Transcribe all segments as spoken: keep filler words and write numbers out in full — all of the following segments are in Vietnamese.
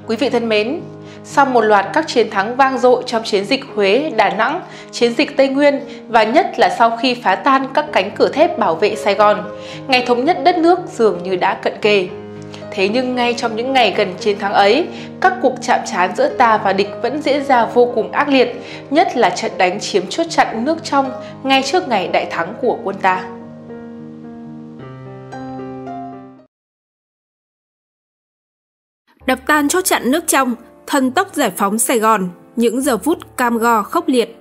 Quý vị thân mến, sau một loạt các chiến thắng vang dội trong chiến dịch Huế, Đà Nẵng, chiến dịch Tây Nguyên và nhất là sau khi phá tan các cánh cửa thép bảo vệ Sài Gòn, ngày thống nhất đất nước dường như đã cận kề. Thế nhưng ngay trong những ngày gần chiến thắng ấy, các cuộc chạm trán giữa ta và địch vẫn diễn ra vô cùng ác liệt, nhất là trận đánh chiếm chốt chặn nước trong ngay trước ngày đại thắng của quân ta. Đập tan chốt chặn nước trong, thần tốc giải phóng Sài Gòn, những giờ phút cam go khốc liệt.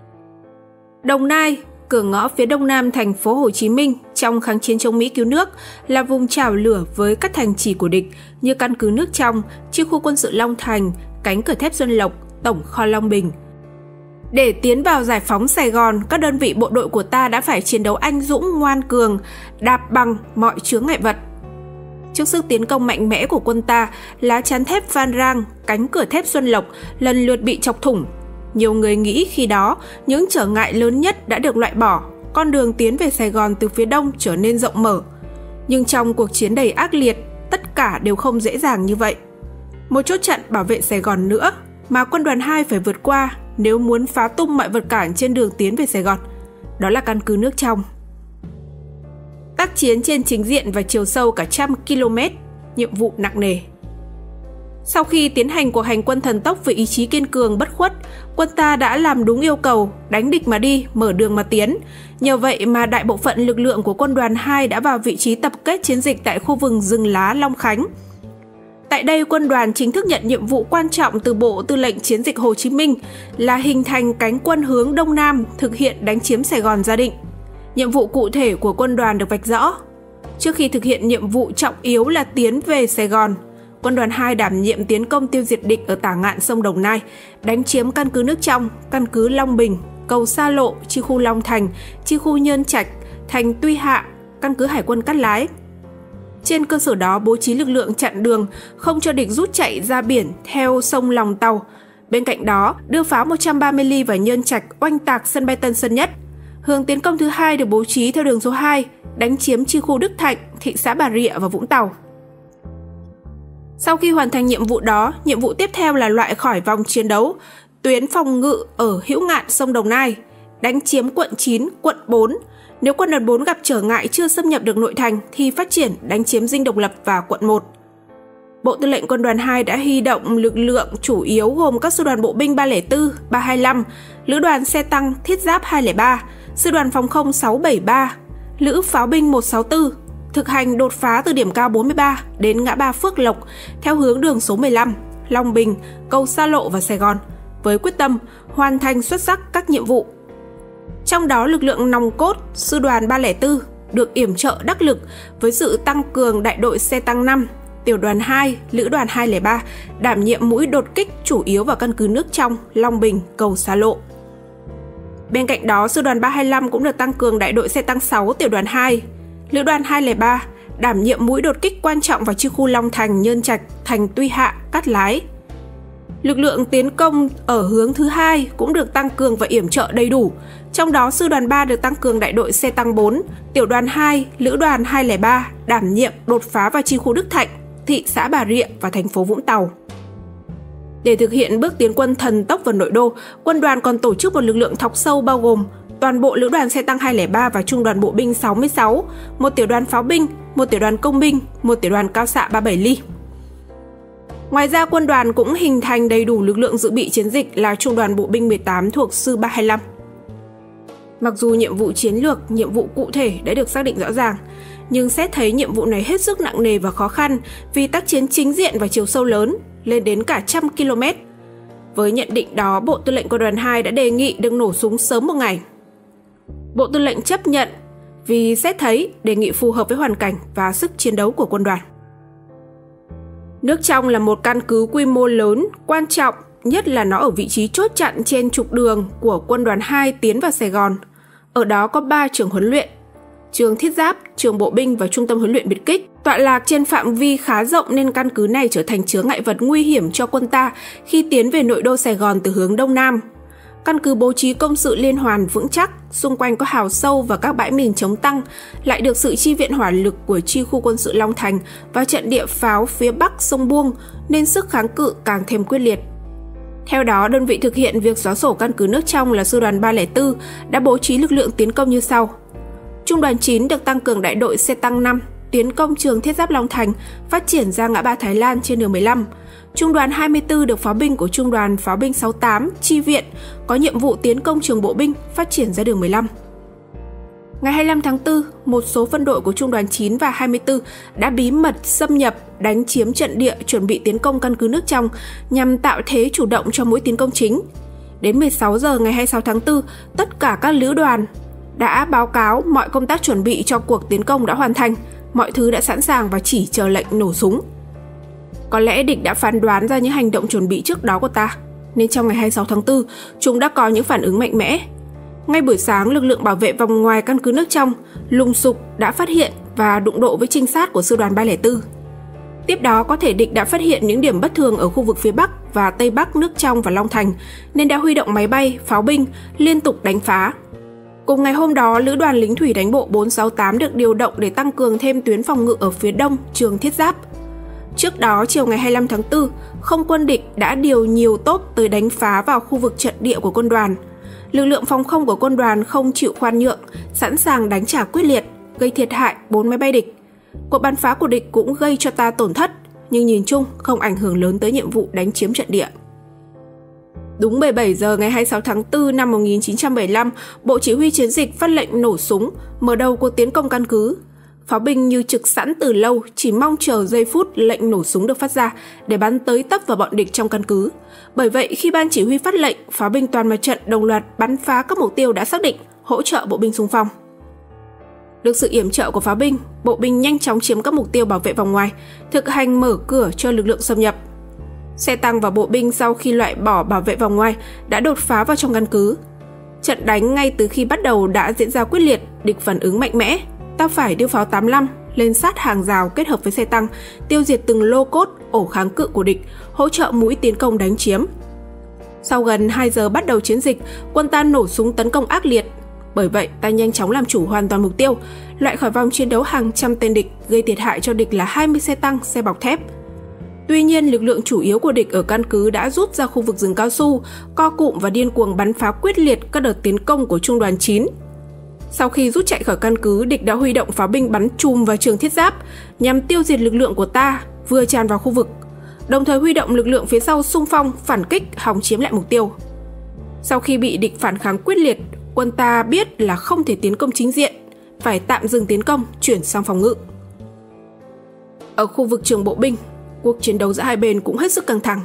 Đồng Nai, cửa ngõ phía đông nam thành phố Hồ Chí Minh trong kháng chiến chống Mỹ cứu nước, là vùng chảo lửa với các thành trì của địch như căn cứ nước trong, chi khu quân sự Long Thành, cánh cửa thép Xuân Lộc, tổng kho Long Bình. Để tiến vào giải phóng Sài Gòn, các đơn vị bộ đội của ta đã phải chiến đấu anh dũng ngoan cường, đạp bằng mọi chướng ngại vật. Trước sức tiến công mạnh mẽ của quân ta, lá chắn thép Phan Rang, cánh cửa thép Xuân Lộc lần lượt bị chọc thủng. Nhiều người nghĩ khi đó, những trở ngại lớn nhất đã được loại bỏ, con đường tiến về Sài Gòn từ phía đông trở nên rộng mở. Nhưng trong cuộc chiến đầy ác liệt, tất cả đều không dễ dàng như vậy. Một chốt chặn bảo vệ Sài Gòn nữa mà quân đoàn hai phải vượt qua nếu muốn phá tung mọi vật cản trên đường tiến về Sài Gòn, đó là căn cứ nước trong. Tác chiến trên chính diện và chiều sâu cả trăm km, nhiệm vụ nặng nề. Sau khi tiến hành cuộc hành quân thần tốc với ý chí kiên cường bất khuất, quân ta đã làm đúng yêu cầu, đánh địch mà đi, mở đường mà tiến. Nhờ vậy mà đại bộ phận lực lượng của quân đoàn hai đã vào vị trí tập kết chiến dịch tại khu vực rừng lá Long Khánh. Tại đây, quân đoàn chính thức nhận nhiệm vụ quan trọng từ Bộ Tư lệnh Chiến dịch Hồ Chí Minh là hình thành cánh quân hướng Đông Nam thực hiện đánh chiếm Sài Gòn gia định. Nhiệm vụ cụ thể của quân đoàn được vạch rõ. Trước khi thực hiện nhiệm vụ trọng yếu là tiến về Sài Gòn, quân đoàn hai đảm nhiệm tiến công tiêu diệt địch ở tả ngạn sông Đồng Nai, đánh chiếm căn cứ nước trong, căn cứ Long Bình, cầu Sa Lộ, chi khu Long Thành, chi khu Nhơn Trạch, thành Tuy Hạ, căn cứ Hải quân Cát Lái. Trên cơ sở đó bố trí lực lượng chặn đường, không cho địch rút chạy ra biển theo sông Lòng Tàu. Bên cạnh đó, đưa pháo một trăm ba mươi ly vào Nhơn Trạch oanh tạc sân bay Tân Sơn Nhất. Hướng tiến công thứ hai được bố trí theo đường số hai, đánh chiếm chi khu Đức Thạnh, thị xã Bà Rịa và Vũng Tàu. Sau khi hoàn thành nhiệm vụ đó, nhiệm vụ tiếp theo là loại khỏi vòng chiến đấu, tuyến phòng ngự ở hữu ngạn sông Đồng Nai, đánh chiếm quận chín, quận bốn. Nếu quân đoàn bốn gặp trở ngại chưa xâm nhập được nội thành thì phát triển đánh chiếm Dinh Độc Lập và quận một. Bộ Tư lệnh quân đoàn hai đã huy động lực lượng chủ yếu gồm các sư đoàn bộ binh ba không bốn, ba hai lăm, lữ đoàn xe tăng thiết giáp hai không ba, sư đoàn phòng không sáu bảy ba, lữ pháo binh một sáu tư, thực hành đột phá từ điểm cao bốn mươi ba đến ngã ba Phước Lộc theo hướng đường số mười lăm, Long Bình, cầu Sa Lộ và Sài Gòn, với quyết tâm hoàn thành xuất sắc các nhiệm vụ. Trong đó lực lượng nòng cốt sư đoàn ba không bốn được yểm trợ đắc lực với sự tăng cường đại đội xe tăng năm, tiểu đoàn hai, lữ đoàn hai không ba đảm nhiệm mũi đột kích chủ yếu vào căn cứ nước trong, Long Bình, cầu Sa Lộ. Bên cạnh đó, sư đoàn ba hai lăm cũng được tăng cường đại đội xe tăng sáu, tiểu đoàn hai, lữ đoàn hai không ba đảm nhiệm mũi đột kích quan trọng vào chi khu Long Thành, Nhơn Trạch, thành Tuy Hạ, Cát Lái. Lực lượng tiến công ở hướng thứ hai cũng được tăng cường và yểm trợ đầy đủ. Trong đó, sư đoàn ba được tăng cường đại đội xe tăng bốn, tiểu đoàn hai, lữ đoàn hai không ba đảm nhiệm đột phá vào chi khu Đức Thạnh, thị xã Bà Rịa và thành phố Vũng Tàu. Để thực hiện bước tiến quân thần tốc vào nội đô, quân đoàn còn tổ chức một lực lượng thọc sâu bao gồm toàn bộ lữ đoàn xe tăng hai không ba và trung đoàn bộ binh sáu mươi sáu, một tiểu đoàn pháo binh, một tiểu đoàn công binh, một tiểu đoàn cao xạ ba mươi bảy ly. Ngoài ra, quân đoàn cũng hình thành đầy đủ lực lượng dự bị chiến dịch là trung đoàn bộ binh mười tám thuộc sư ba hai lăm. Mặc dù nhiệm vụ chiến lược, nhiệm vụ cụ thể đã được xác định rõ ràng, nhưng xét thấy nhiệm vụ này hết sức nặng nề và khó khăn vì tác chiến chính diện và chiều sâu lớn, lên đến cả trăm km. Với nhận định đó, Bộ Tư lệnh Quân đoàn hai đã đề nghị được nổ súng sớm một ngày. Bộ Tư lệnh chấp nhận vì xét thấy đề nghị phù hợp với hoàn cảnh và sức chiến đấu của quân đoàn. Nước trong là một căn cứ quy mô lớn, quan trọng, nhất là nó ở vị trí chốt chặn trên trục đường của quân đoàn hai tiến vào Sài Gòn. Ở đó có ba trường huấn luyện, trường thiết giáp, trường bộ binh và trung tâm huấn luyện biệt kích. Tọa lạc trên phạm vi khá rộng nên căn cứ này trở thành chướng ngại vật nguy hiểm cho quân ta khi tiến về nội đô Sài Gòn từ hướng Đông Nam. căn cứ bố trí công sự liên hoàn vững chắc, xung quanh có hào sâu và các bãi mìn chống tăng, lại được sự chi viện hỏa lực của chi khu quân sự Long Thành và trận địa pháo phía bắc sông Buông, nên sức kháng cự càng thêm quyết liệt. Theo đó, đơn vị thực hiện việc xóa sổ căn cứ nước trong là Sư đoàn ba không bốn đã bố trí lực lượng tiến công như sau. Trung đoàn chín được tăng cường đại đội xe tăng năm, tiến công trường thiết giáp Long Thành, phát triển ra ngã ba Thái Lan trên đường mười lăm. Trung đoàn hai mươi tư được pháo binh của Trung đoàn pháo binh sáu mươi tám chi viện, có nhiệm vụ tiến công trường bộ binh, phát triển ra đường mười lăm. Ngày hai mươi lăm tháng tư, một số phân đội của Trung đoàn chín và hai mươi tư đã bí mật xâm nhập, đánh chiếm trận địa, chuẩn bị tiến công căn cứ nước trong nhằm tạo thế chủ động cho mũi tiến công chính. Đến mười sáu giờ ngày hai mươi sáu tháng tư, tất cả các lữ đoàn đã báo cáo mọi công tác chuẩn bị cho cuộc tiến công đã hoàn thành, mọi thứ đã sẵn sàng và chỉ chờ lệnh nổ súng. Có lẽ địch đã phán đoán ra những hành động chuẩn bị trước đó của ta, nên trong ngày hai mươi sáu tháng tư, chúng đã có những phản ứng mạnh mẽ. Ngay buổi sáng, lực lượng bảo vệ vòng ngoài căn cứ nước trong lùng sục đã phát hiện và đụng độ với trinh sát của Sư đoàn ba không bốn. Tiếp đó, có thể địch đã phát hiện những điểm bất thường ở khu vực phía Bắc và Tây Bắc nước trong và Long Thành, nên đã huy động máy bay, pháo binh liên tục đánh phá. Cùng ngày hôm đó, Lữ đoàn lính thủy đánh bộ bốn sáu tám được điều động để tăng cường thêm tuyến phòng ngự ở phía đông trường thiết giáp. Trước đó, chiều ngày hai mươi lăm tháng tư, không quân địch đã điều nhiều tốp tới đánh phá vào khu vực trận địa của quân đoàn. Lực lượng phòng không của quân đoàn không chịu khoan nhượng, sẵn sàng đánh trả quyết liệt, gây thiệt hại bốn máy bay địch. Cuộc bắn phá của địch cũng gây cho ta tổn thất, nhưng nhìn chung không ảnh hưởng lớn tới nhiệm vụ đánh chiếm trận địa. Đúng mười bảy giờ ngày hai mươi sáu tháng tư năm một nghìn chín trăm bảy mươi lăm, Bộ Chỉ huy Chiến dịch phát lệnh nổ súng, mở đầu cuộc tiến công căn cứ. Pháo binh như trực sẵn từ lâu, chỉ mong chờ giây phút lệnh nổ súng được phát ra để bắn tới tấp vào bọn địch trong căn cứ. Bởi vậy, khi ban chỉ huy phát lệnh, pháo binh toàn mặt trận đồng loạt bắn phá các mục tiêu đã xác định, hỗ trợ bộ binh xung phong. Được sự yểm trợ của pháo binh, bộ binh nhanh chóng chiếm các mục tiêu bảo vệ vòng ngoài, thực hành mở cửa cho lực lượng xâm nhập. Xe tăng và bộ binh sau khi loại bỏ bảo vệ vòng ngoài đã đột phá vào trong căn cứ. Trận đánh ngay từ khi bắt đầu đã diễn ra quyết liệt, địch phản ứng mạnh mẽ. Ta phải đưa pháo tám mươi lăm lên sát hàng rào kết hợp với xe tăng, tiêu diệt từng lô cốt, ổ kháng cự của địch, hỗ trợ mũi tiến công đánh chiếm. Sau gần hai giờ bắt đầu chiến dịch, quân ta nổ súng tấn công ác liệt. Bởi vậy, ta nhanh chóng làm chủ hoàn toàn mục tiêu, loại khỏi vòng chiến đấu hàng trăm tên địch, gây thiệt hại cho địch là hai mươi xe tăng, xe bọc thép. Tuy nhiên, lực lượng chủ yếu của địch ở căn cứ đã rút ra khu vực rừng cao su, co cụm và điên cuồng bắn phá quyết liệt các đợt tiến công của Trung đoàn chín. Sau khi rút chạy khỏi căn cứ, địch đã huy động pháo binh bắn chùm vào trường thiết giáp nhằm tiêu diệt lực lượng của ta vừa tràn vào khu vực, đồng thời huy động lực lượng phía sau xung phong phản kích hòng chiếm lại mục tiêu. Sau khi bị địch phản kháng quyết liệt, quân ta biết là không thể tiến công chính diện, phải tạm dừng tiến công, chuyển sang phòng ngự. Ở khu vực trường bộ binh, cuộc chiến đấu giữa hai bên cũng hết sức căng thẳng.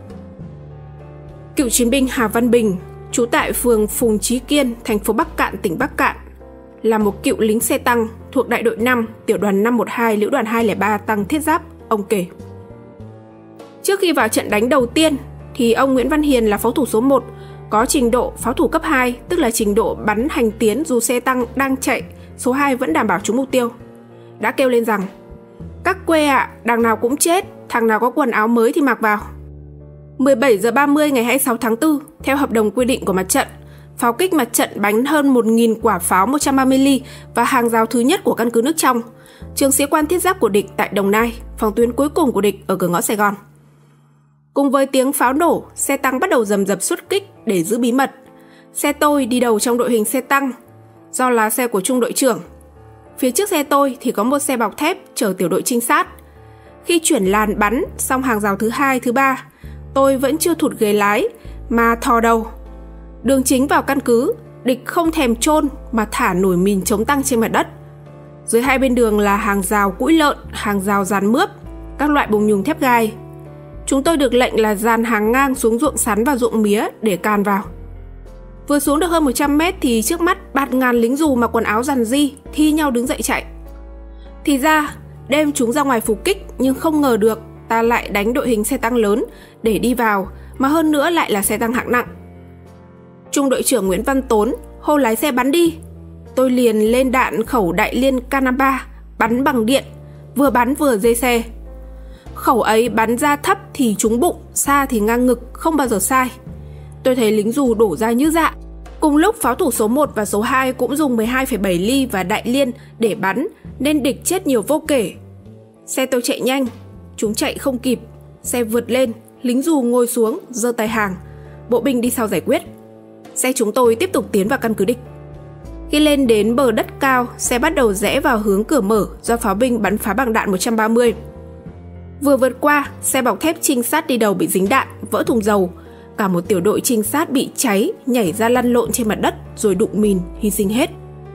Cựu chiến binh Hà Văn Bình, trú tại phường Phùng Chí Kiên, thành phố Bắc Cạn, tỉnh Bắc Cạn, là một cựu lính xe tăng thuộc đại đội năm, tiểu đoàn năm một hai, lữ đoàn hai không ba tăng thiết giáp. Ông kể: trước khi vào trận đánh đầu tiên thì ông Nguyễn Văn Hiền là pháo thủ số một, có trình độ pháo thủ cấp hai, tức là trình độ bắn hành tiến dù xe tăng đang chạy, số hai vẫn đảm bảo trúng mục tiêu, đã kêu lên rằng: các quê ạ, à, đằng nào cũng chết, thằng nào có quần áo mới thì mặc vào. mười bảy giờ ba mươi ngày hai mươi sáu tháng tư, theo hợp đồng quy định của mặt trận, pháo kích mặt trận bắn hơn một nghìn quả pháo một trăm ba mươi ly và hàng rào thứ nhất của căn cứ nước trong, trường sĩ quan thiết giáp của địch tại Đồng Nai, phòng tuyến cuối cùng của địch ở cửa ngõ Sài Gòn. Cùng với tiếng pháo nổ, xe tăng bắt đầu rầm rập xuất kích để giữ bí mật. Xe tôi đi đầu trong đội hình xe tăng, do là xe của trung đội trưởng. Phía trước xe tôi thì có một xe bọc thép chở tiểu đội trinh sát. Khi chuyển làn bắn xong hàng rào thứ hai, thứ ba, tôi vẫn chưa thụt ghế lái mà thò đầu. Đường chính vào căn cứ, địch không thèm chôn mà thả nổi mìn chống tăng trên mặt đất. Dưới hai bên đường là hàng rào cũi lợn, hàng rào dàn mướp, các loại bùng nhùng thép gai. Chúng tôi được lệnh là dàn hàng ngang xuống ruộng sắn và ruộng mía để can vào. Vừa xuống được hơn một trăm mét thì trước mắt bạt ngàn lính dù mặc quần áo rằn ri thi nhau đứng dậy chạy. Thì ra, đêm chúng ra ngoài phục kích nhưng không ngờ được ta lại đánh đội hình xe tăng lớn để đi vào, mà hơn nữa lại là xe tăng hạng nặng. Trung đội trưởng Nguyễn Văn Tốn hô lái xe bắn đi. Tôi liền lên đạn khẩu đại liên K năm mươi ba, bắn bằng điện, vừa bắn vừa dây xe. Khẩu ấy bắn ra thấp thì trúng bụng, xa thì ngang ngực, không bao giờ sai. tôi thấy lính dù đổ ra như dạ. Cùng lúc pháo thủ số một và số hai cũng dùng mười hai phẩy bảy ly và đại liên để bắn, nên địch chết nhiều vô kể. Xe tôi chạy nhanh, chúng chạy không kịp. Xe vượt lên, lính dù ngồi xuống, giơ tay hàng. Bộ binh đi sau giải quyết. Xe chúng tôi tiếp tục tiến vào căn cứ địch. Khi lên đến bờ đất cao, xe bắt đầu rẽ vào hướng cửa mở do pháo binh bắn phá bằng đạn một trăm ba mươi. Vừa vượt qua, xe bọc thép trinh sát đi đầu bị dính đạn, vỡ thùng dầu. Cả một tiểu đội trinh sát bị cháy, nhảy ra lăn lộn trên mặt đất rồi đụng mìn, hy sinh hết.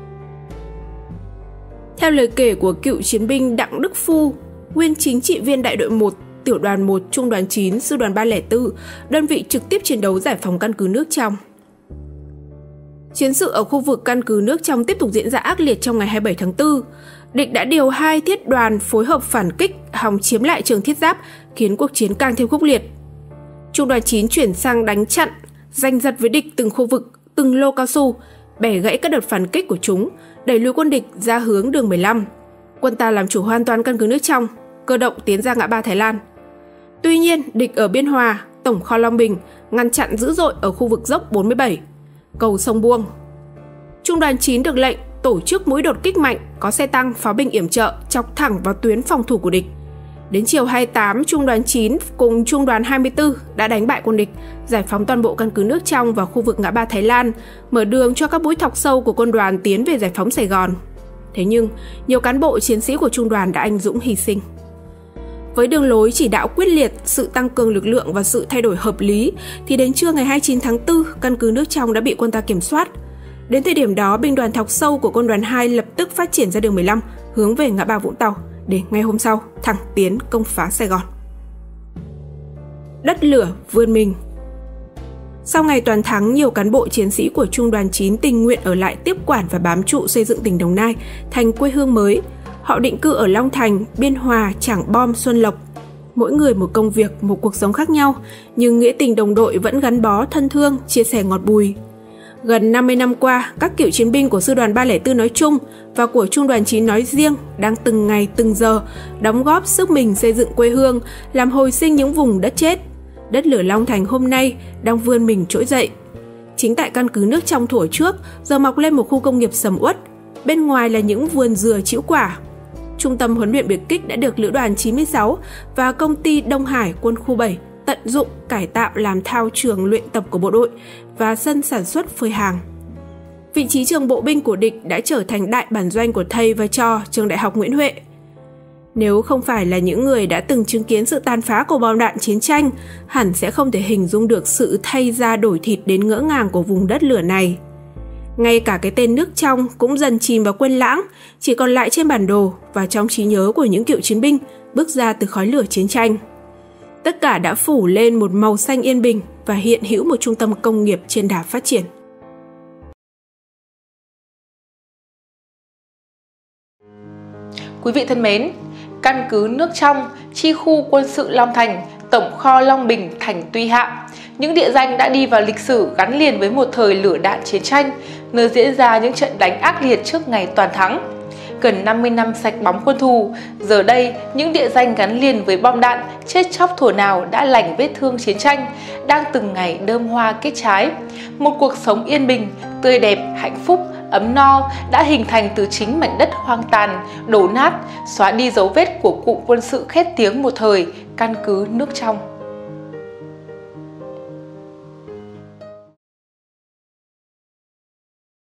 Theo lời kể của cựu chiến binh Đặng Đức Phu, nguyên chính trị viên đại đội một, tiểu đoàn một, trung đoàn chín, sư đoàn ba không bốn, đơn vị trực tiếp chiến đấu giải phóng căn cứ nước trong. Chiến sự ở khu vực căn cứ nước trong tiếp tục diễn ra ác liệt trong ngày hai mươi bảy tháng tư. Địch đã điều hai thiết đoàn phối hợp phản kích, hòng chiếm lại trường thiết giáp, khiến cuộc chiến càng thêm khốc liệt. Trung đoàn chín chuyển sang đánh chặn, giành giật với địch từng khu vực, từng lô cao su, bẻ gãy các đợt phản kích của chúng, đẩy lùi quân địch ra hướng đường mười lăm. Quân ta làm chủ hoàn toàn căn cứ nước trong, cơ động tiến ra ngã ba Thái Lan. Tuy nhiên, địch ở Biên Hòa, tổng kho Long Bình ngăn chặn dữ dội ở khu vực dốc bốn mươi bảy, cầu sông Buông. Trung đoàn chín được lệnh tổ chức mũi đột kích mạnh, có xe tăng, pháo binh yểm trợ chọc thẳng vào tuyến phòng thủ của địch. Đến chiều hai mươi tám, Trung đoàn chín cùng Trung đoàn hai mươi tư đã đánh bại quân địch, giải phóng toàn bộ căn cứ nước trong vào khu vực ngã ba Thái Lan, mở đường cho các mũi thọc sâu của quân đoàn tiến về giải phóng Sài Gòn. Thế nhưng, nhiều cán bộ chiến sĩ của trung đoàn đã anh dũng hy sinh. Với đường lối chỉ đạo quyết liệt, sự tăng cường lực lượng và sự thay đổi hợp lý, thì đến trưa ngày hai mươi chín tháng tư, căn cứ nước trong đã bị quân ta kiểm soát. Đến thời điểm đó, binh đoàn thọc sâu của quân đoàn hai lập tức phát triển ra đường mười lăm, hướng về ngã ba Vũng Tàu, để ngày hôm sau thẳng tiến công phá Sài Gòn. Đất lửa vươn mình. Sau ngày toàn thắng, nhiều cán bộ chiến sĩ của Trung đoàn chín tình nguyện ở lại tiếp quản và bám trụ xây dựng tỉnh Đồng Nai thành quê hương mới. Họ định cư ở Long Thành, Biên Hòa, Trảng Bom, Xuân Lộc. Mỗi người một công việc, một cuộc sống khác nhau, nhưng nghĩa tình đồng đội vẫn gắn bó thân thương, chia sẻ ngọt bùi. Gần năm mươi năm qua, các cựu chiến binh của sư đoàn ba không bốn nói chung và của Trung đoàn chín nói riêng đang từng ngày từng giờ đóng góp sức mình xây dựng quê hương, làm hồi sinh những vùng đất chết. Đất lửa Long Thành hôm nay đang vươn mình trỗi dậy. Chính tại căn cứ nước trong thuở trước, giờ mọc lên một khu công nghiệp sầm uất. Bên ngoài là những vườn dừa trĩu quả. Trung tâm huấn luyện biệt kích đã được Lữ đoàn chín mươi sáu và công ty Đông Hải quân khu bảy tận dụng cải tạo làm thao trường luyện tập của bộ đội và sân sản xuất phơi hàng. Vị trí trường bộ binh của địch đã trở thành đại bản doanh của thầy và trò trường Đại học Nguyễn Huệ. Nếu không phải là những người đã từng chứng kiến sự tàn phá của bom đạn chiến tranh, hẳn sẽ không thể hình dung được sự thay da đổi thịt đến ngỡ ngàng của vùng đất lửa này. Ngay cả cái tên nước trong cũng dần chìm vào quên lãng, chỉ còn lại trên bản đồ và trong trí nhớ của những cựu chiến binh bước ra từ khói lửa chiến tranh. Tất cả đã phủ lên một màu xanh yên bình và hiện hữu một trung tâm công nghiệp trên đà phát triển. Quý vị thân mến, căn cứ nước trong, chi khu quân sự Long Thành, tổng kho Long Bình, thành Tuy Hạ, những địa danh đã đi vào lịch sử gắn liền với một thời lửa đạn chiến tranh, nơi diễn ra những trận đánh ác liệt trước ngày toàn thắng. Gần năm mươi năm sạch bóng quân thù, giờ đây những địa danh gắn liền với bom đạn, chết chóc thuở nào đã lành vết thương chiến tranh, đang từng ngày đơm hoa kết trái. Một cuộc sống yên bình, tươi đẹp, hạnh phúc, ấm no đã hình thành từ chính mảnh đất hoang tàn, đổ nát, xóa đi dấu vết của cụm quân sự khét tiếng một thời, căn cứ nước trong.